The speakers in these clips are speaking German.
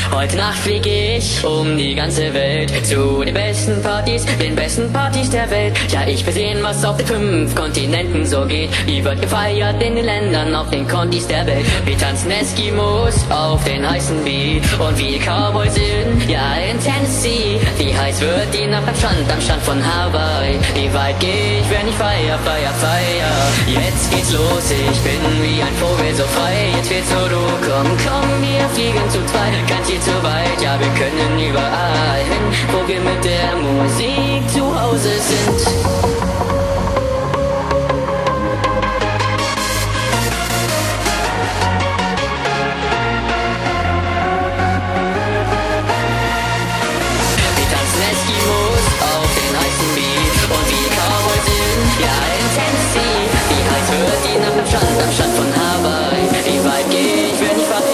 Heute Nacht flieg ich um die ganze Welt zu den besten Partys der Welt. Ja, ich will sehen, was auf den 5 Kontinenten so geht. Wie wird gefeiert in den Ländern auf den Kontis der Welt. Wir tanzen Eskimos auf den heißen Beat und wie Cowboys ja in Tennessee. Wie heiß wird die Nacht am Strand von Hawaii. Wie weit geh ich, wenn ich feier. Jetzt geht's los, ich bin wie ein Vogel so frei. Jetzt willst nur du, komm, wir fliegen zu zweit. Kein Ziel zu weit, ja, wir können überall hin, wo wir mit der Musik zu Hause sind. Am Strand von Hawaii. Wie weit geh ich, wenn ich feier.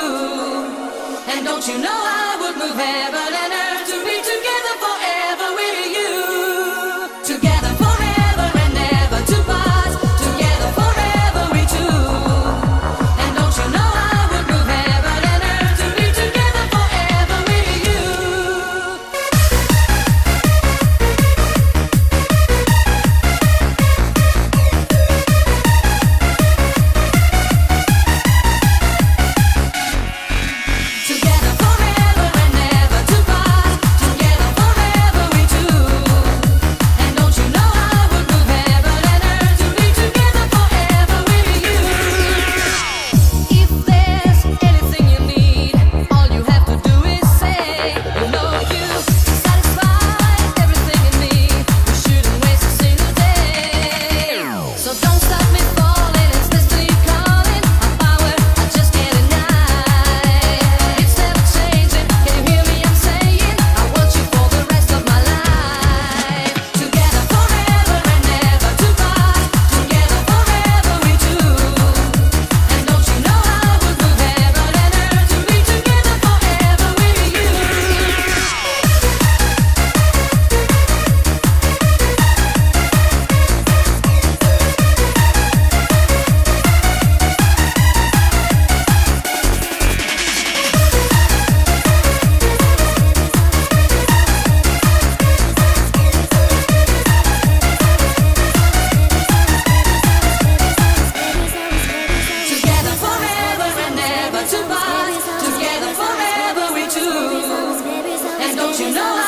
And don't you know I would move heaven and earth to be together forever with you know